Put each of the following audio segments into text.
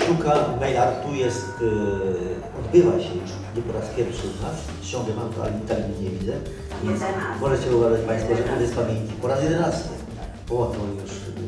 Sztuka mail artu jest, odbywa się już nie po raz pierwszy u nas. Ciągle mam to, ale Italii nie widzę. Możecie uważać Państwo, że to jest pamięci. Po raz 11. O, to już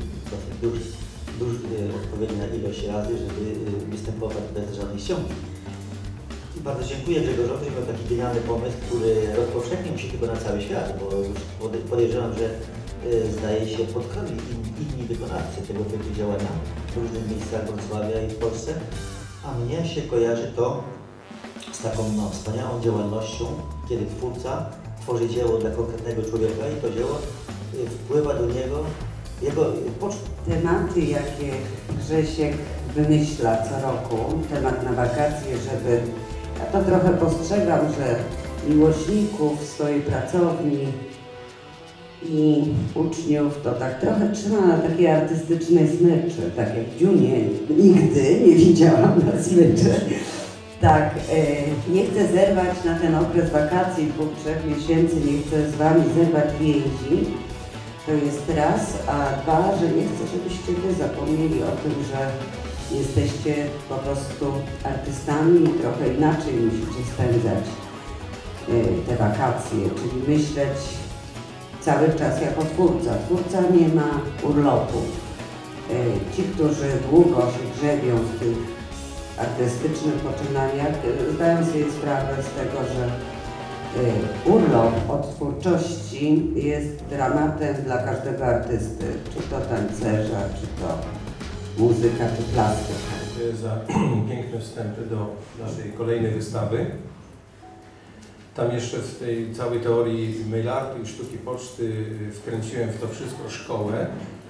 odpowiednia ilość razy, żeby występować bez żadnych ściągów. I bardzo dziękuję Grzegorzowi, że miał taki genialny pomysł, który rozpowszechnił się chyba na cały świat, bo już podejrzewam, że zdaje się podkrąli inni wykonawcy tego typu działania w różnych miejscach Wrocławia i w Polsce, a mnie się kojarzy to z taką wspaniałą działalnością, kiedy twórca tworzy dzieło dla konkretnego człowieka i to dzieło wpływa do niego jego pocztą. Tematy, jakie Grzesiek wymyśla co roku, temat na wakacje, żeby, ja to trochę postrzegam, że miłośników swojej pracowni i uczniów to tak trochę trzyma na takiej artystycznej smyczy, tak jak w Dziunie nigdy nie widziałam na smyczy. Tak, nie chcę zerwać na ten okres wakacji 2-3 miesięcy, nie chcę z Wami zerwać więzi. To jest raz, a dwa, że nie chcę, żebyście Wy zapomnieli o tym, że jesteście po prostu artystami i trochę inaczej musicie spędzać te wakacje, czyli myśleć cały czas jako twórca. Twórca nie ma urlopu. Ci, którzy długo się grzebią w tych artystycznych poczynaniach, zdają sobie sprawę z tego, że urlop od twórczości jest dramatem dla każdego artysty, czy to tancerza, czy to muzyka, czy plastyka. Dziękuję za piękne wstępy do naszej kolejnej wystawy. Tam jeszcze w tej całej teorii mail artu i sztuki poczty wkręciłem w to wszystko szkołę.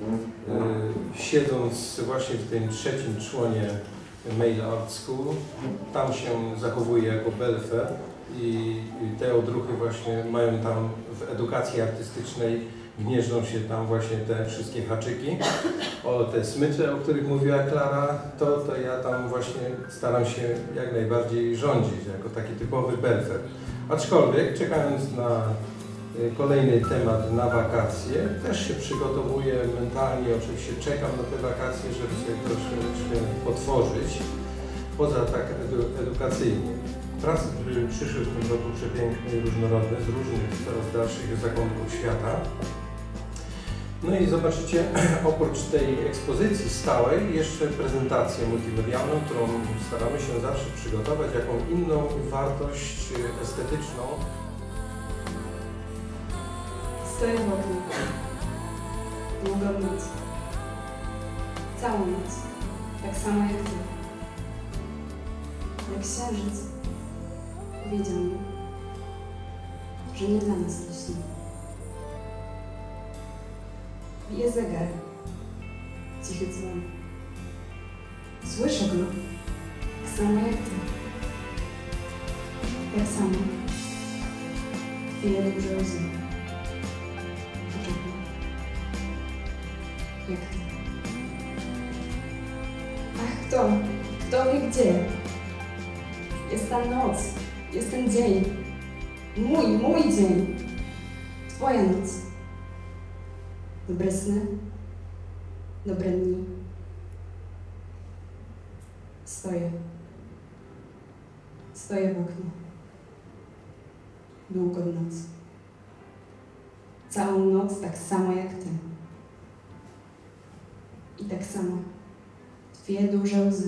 Siedząc właśnie w tym trzecim członie Mail Art School, tam się zachowuje jako Belfer i te odruchy właśnie mają tam w edukacji artystycznej, gnieżdżą się tam właśnie te wszystkie haczyki. O te smycze, o których mówiła Klara, to ja tam właśnie staram się jak najbardziej rządzić, jako taki typowy Belfer. Aczkolwiek czekając na kolejny temat na wakacje, też się przygotowuję mentalnie, oczywiście czekam na te wakacje, żeby sobie troszeczkę potworzyć, poza tak edukacyjnie. Prace przyszły w tym roku przepiękne i różnorodne, z różnych, coraz dalszych zakątków świata. No i zobaczycie, oprócz tej ekspozycji stałej, jeszcze prezentację multimedialną, którą staramy się zawsze przygotować, jaką inną wartość estetyczną. Stoję w oknie. Długą noc. Całą noc. Tak samo jak ty. Jak księżyc. Wiedział mi, że nie dla nas lśni. Bije zegar. Cichy dzwon. Słyszę go. Tak samo jak ty. Tak samo. Chwilę duże łzy. Poczekaj. Jak ty. Ach, kto? Kto wie gdzie? Jest ta noc. Jest ten dzień. Mój dzień. Twoja noc. Dobre sny. Dobre dni. Stoję. Stoję w oknie. Długą noc. Całą noc tak samo jak ty. I tak samo. Dwie duże łzy.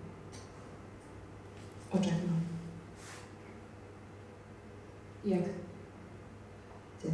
W oczach mam. Jak ty.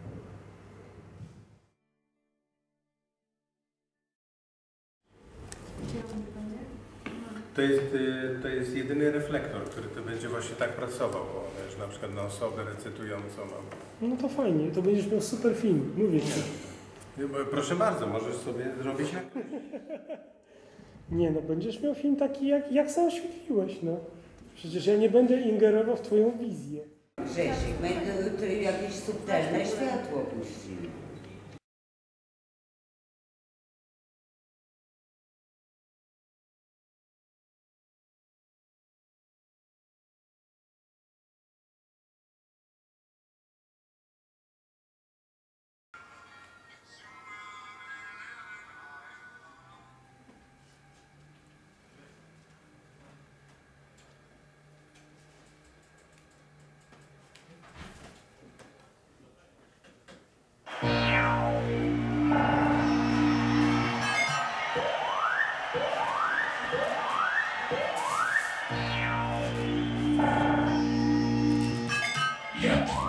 To jest jedyny reflektor, który to będzie właśnie tak pracował, bo wiesz, na przykład na osobę recytującą mam. No to fajnie, to będziesz miał super film, mówię ci. Proszę bardzo, możesz sobie zrobić na... Nie no, będziesz miał film taki, jak sam oświetliłeś, no. Przecież ja nie będę ingerował w twoją wizję. Grzesiek, będą tu jakieś subtelne światło puścili.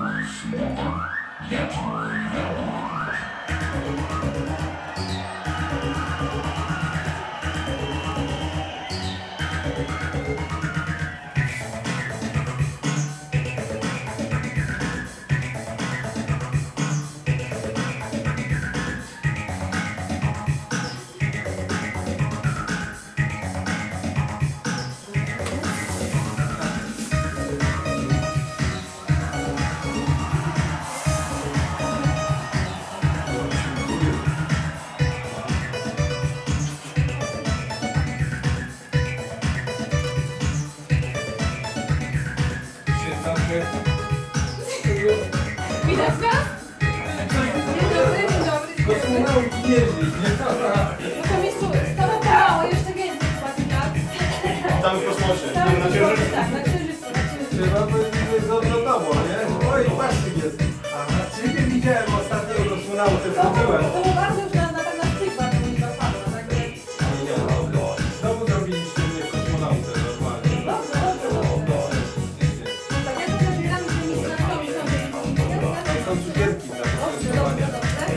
Widać nas? Dzień dobry. Kosmonauci jeździ, nie? No to mi stało mało, jeszcze więcej chyba tak? Tam w kosmosie, Cały na księżycu. Tak, na księżycu, na księżycu. Trzeba by odlotowo, nie? Oj, płaszczyk jest. Aha, ciebie widziałem ostatnio kosmonauty, To to byłem. było bardzo już na przykład, bo mi zapadło, także... Znowu zrobiliście mnie kosmonautę normalnie. Dobrze. Tak, ja to zabieram się nic na to, Tam są cukierki dla poczęstowania.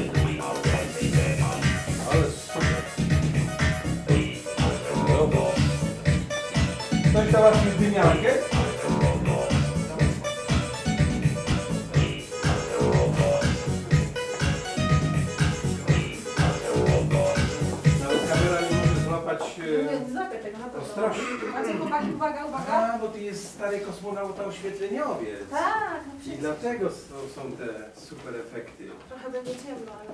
Ale super. Dobra. Ktoś załatwił dymiarkę? Nawet kamera nie może złapać Nie złapię tego na pewno. ostrości. Macie chłopaki, uwaga. A, bo ty jest stary kosmonauta oświetleniowiec. Tak, no I przecież. dlatego są te super efekty. Trochę będzie ciemno, ale...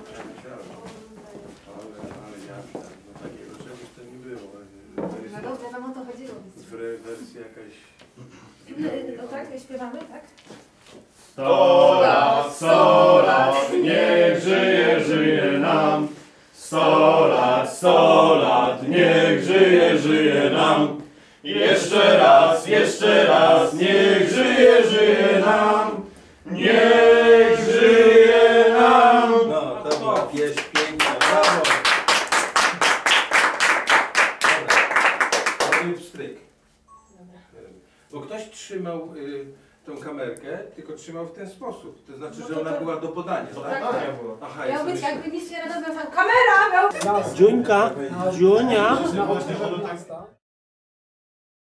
Ale ja tak, no takiego czegoś to nie było. No dobrze, wam o to chodziło. Wersja jakaś... No tak, śpiewamy, tak? 100 lat, niech żyje, żyje nam. 100 lat, niech żyje, żyje nam. Jeszcze raz, niech żyje, żyje nam. Niech żyje nam. No, to była pieśń piękna, brawo! Dobra, robimy pstryk. Bo ktoś trzymał tą kamerkę, tylko trzymał w ten sposób. To znaczy, że ona była do podania, tak? Aha, Miał ja być sobie jakby misja radowa. Kamera! Miał... Dziuńka, Dziunia. Na oczy,